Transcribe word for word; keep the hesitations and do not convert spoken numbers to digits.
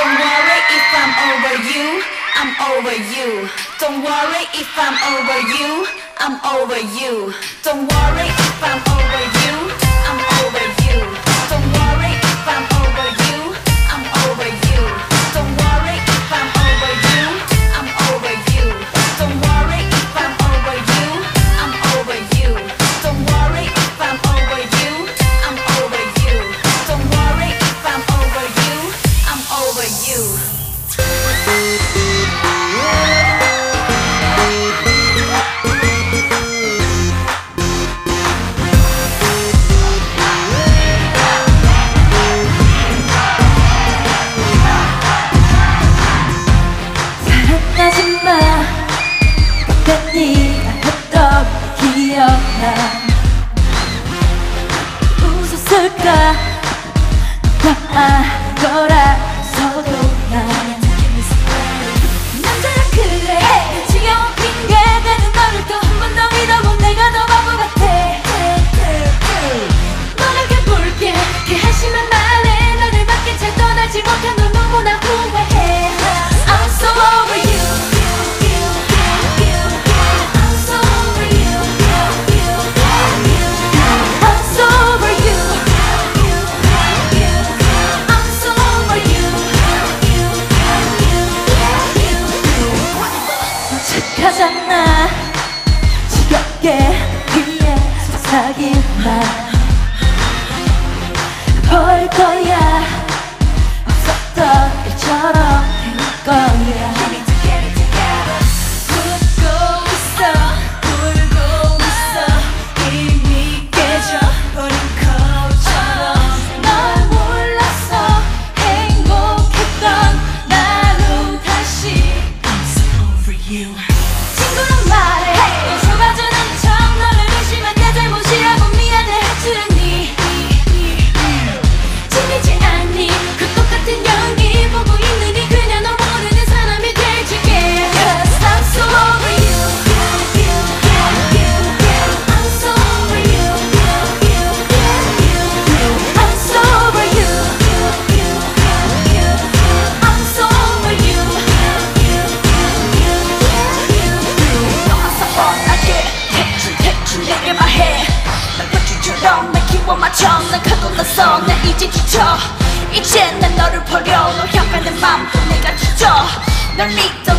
Don't worry if I'm over you, I'm over you. Don't worry if I'm over you, I'm over you. Don't worry if I'm over you, I'm over you. Don't worry if I'm over you, I'm over you. Don't worry if I'm over you, I'm over you. Don't worry if I'm over you, I'm over you. Don't worry if I'm over you, I'm over you. Don't worry if I'm over you, I'm over you. 사랑하지마 그때 네가 했던 기억나 웃었을까 다 거라서도 난 남자라 그래 지겨운 핑계대는 너를 또 한 번 더 믿어본 내가 더 바보 같아 노력해볼게 그 한심한 말에 너를 밖에 잘 떠나지 못한 널 너무나 후회해 I'm so over you I'm so over you I'm so over you I'm so over you 착하잖아 지겹게 위에 속삭이만 버릴 거야 없었던 일처럼 될 거야 웃고 있어 울고 있어 이미 깨져버린 것처럼 널 몰라서 행복했던 나로 다시 I'm so over you 친구란 말해 속아주는 척 너를 의심한 내 잘못이라고 미안해 해주려니 지리지 않니 그 똑같은 연기 보고 있느니 그냥 너 모르는 사람이 돼줄게 Cause I'm so over you I'm so over you I'm so over you I'm so over you 너가 뻔하게 대충 대충 내게 말해 난 대충처럼 날 키워 맞춰 난 가도 났어 나 이제 지쳐 이제 난 너를 버려 너 향한 내 맘도 내가 지쳐 널 믿어